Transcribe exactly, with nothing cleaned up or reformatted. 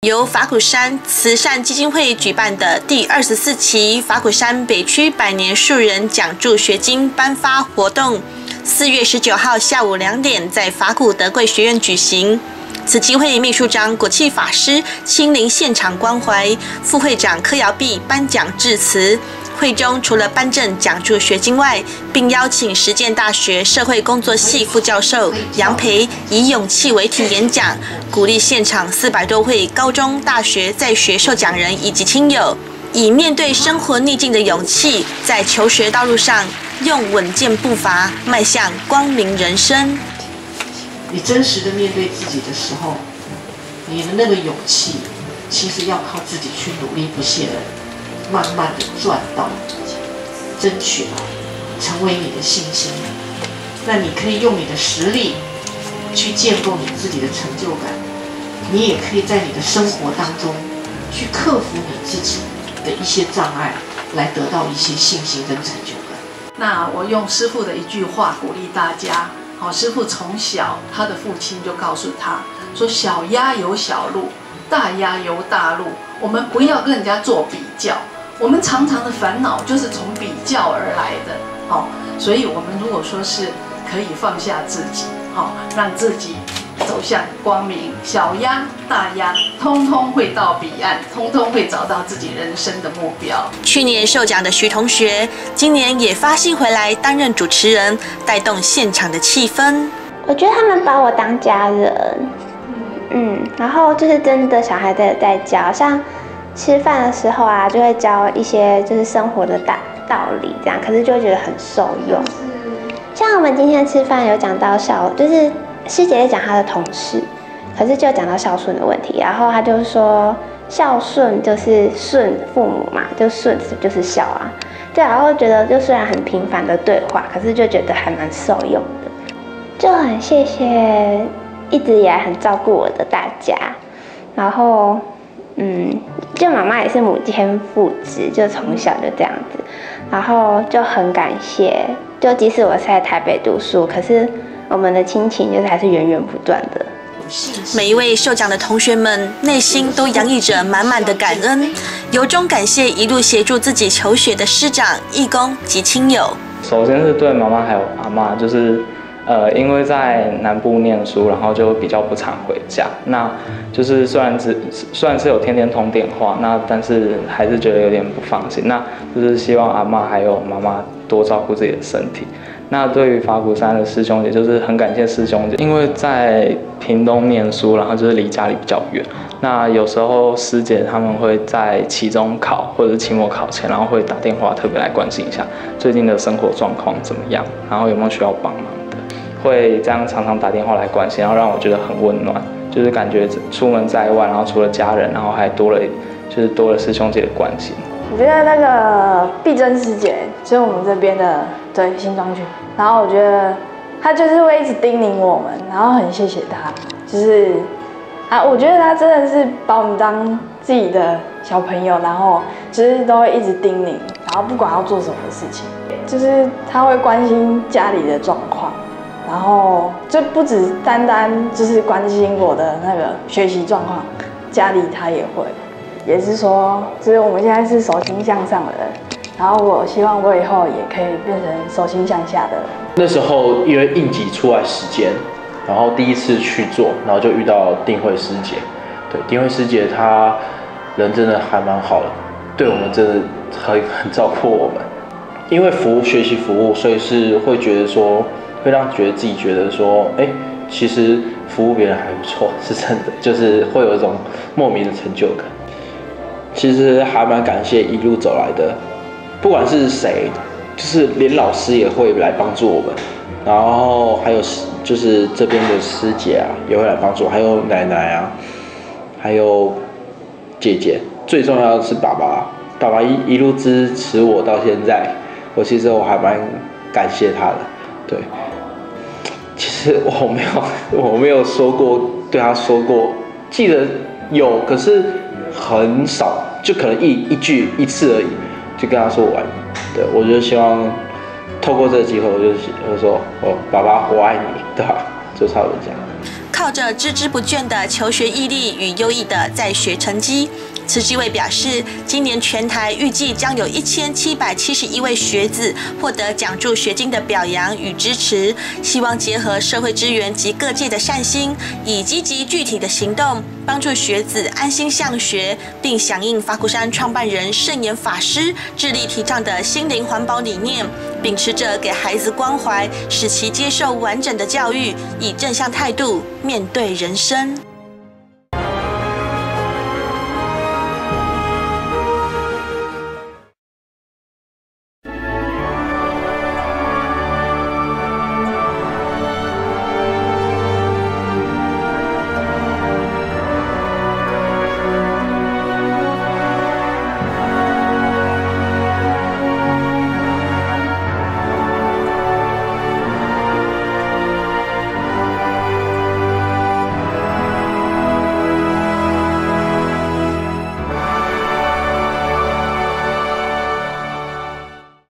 由法鼓山慈善基金会举办的第二十四期法鼓山北区百年树人奖助学金颁发活动，四月十九号下午两点在法鼓德贵学院举行。慈济会秘书长果气法师亲临现场关怀，副会长柯瑶碧颁奖致辞。会中除了颁证奖助学金外，并邀请实践大学社会工作系副教授杨培以勇气为题演讲，鼓励现场四百多位高中、大学在学受奖人以及亲友，以面对生活逆境的勇气，在求学道路上用稳健步伐迈向光明人生。 你真实的面对自己的时候，你的那个勇气，其实要靠自己去努力不懈的。慢慢的赚到，争取到，成为你的信心。那你可以用你的实力去建构你自己的成就感，你也可以在你的生活当中去克服你自己的一些障碍，来得到一些信心跟成就感。 那我用师父的一句话鼓励大家。好，师父从小他的父亲就告诉他说：“小鸭有小路，大鸭有大路，我们不要跟人家做比较。”我们常常的烦恼就是从比较而来的，好，所以我们如果说是可以放下自己，好，让自己走向光明，小鸭、大鸭，通通会到彼岸，通通会找到自己人生的目标。 去年受奖的徐同学，今年也发心回来担任主持人，带动现场的气氛。 我觉得他们把我当家人，嗯，然后就是真的小孩在在教，像。吃饭的时候啊，就会教一些就是生活的大道理，这样，可是就会觉得很受用。像我们今天吃饭有讲到孝，就是师姐在讲她的同事，可是就讲到孝顺的问题，然后她就说孝顺就是顺父母嘛，就顺就是孝啊，对，然后觉得就虽然很平凡的对话，可是就觉得还蛮受用的，就很谢谢一直以来很照顾我的大家，然后。嗯，就妈妈也是母兼父职，就从小就这样子，然后就很感谢，就即使我是在台北读书，可是我们的亲情就是还是源源不断的。 每一位受奖的同学们内心都洋溢着满满的感恩，由衷感谢一路协助自己求学的师长、义工及亲友。 首先是对妈妈还有阿嬷，就是。呃，因为在南部念书，然后就比较不常回家。那就是虽然只虽然是有天天通电话，那但是还是觉得有点不放心。那就是希望阿嬷还有妈妈多照顾自己的身体。那对于法鼓山的师兄姐，就是很感谢师兄姐，因为在屏东念书，然后就是离家里比较远。那有时候师姐他们会在期中考或者是期末考前，然后会打电话特别来关心一下最近的生活状况怎么样，然后有没有需要帮忙。会这样常常打电话来关心，然后让我觉得很温暖，就是感觉出门在外，然后除了家人，然后还多了就是多了师兄姐的关心。 我觉得那个碧珍师姐就是我们这边的对新庄区，然后我觉得她就是会一直叮咛我们，然后很谢谢她，就是啊，我觉得她真的是把我们当自己的小朋友，然后就是都会一直叮咛，然后不管要做什么事情，就是她会关心家里的状况。然后就不只单单就是关心我的那个学习状况，家里他也会，也是说，就是我们现在是手心向上的人，然后我希望我以后也可以变成手心向下的人。 那时候因为应急出来时间，然后第一次去做，然后就遇到定慧师姐，对，定慧师姐她人真的还蛮好的，对我们真的很很照顾我们，因为服务学习服务，所以是会觉得说。会让觉得自己觉得说，哎，其实服务别人还不错，是真的，就是会有一种莫名的成就感。其实还蛮感谢一路走来的，不管是谁，就是连老师也会来帮助我们，然后还有就是这边的师姐啊也会来帮助，还有奶奶啊，还有姐姐，最重要的是爸爸，爸爸一一路支持我到现在，我其实我还蛮感谢他的，对。其实我没有，我没有说过对他说过，记得有，可是很少，就可能一一句一次而已，就跟他说完。对，我就希望透过这个机会，我就我就说，哦，爸爸我爱你，对吧？就差不多这样。 靠着孜孜不倦的求学毅力与优异的在学成绩，慈济会表示，今年全台预计将有一千七百七十一位学子获得奖助学金的表扬与支持，希望结合社会资源及各界的善心，以积极具体的行动，帮助学子安心向学，并响应法鼓山创办人圣严法师致力提倡的心灵环保理念，秉持着给孩子关怀，使其接受完整的教育，以正向态度面对人生。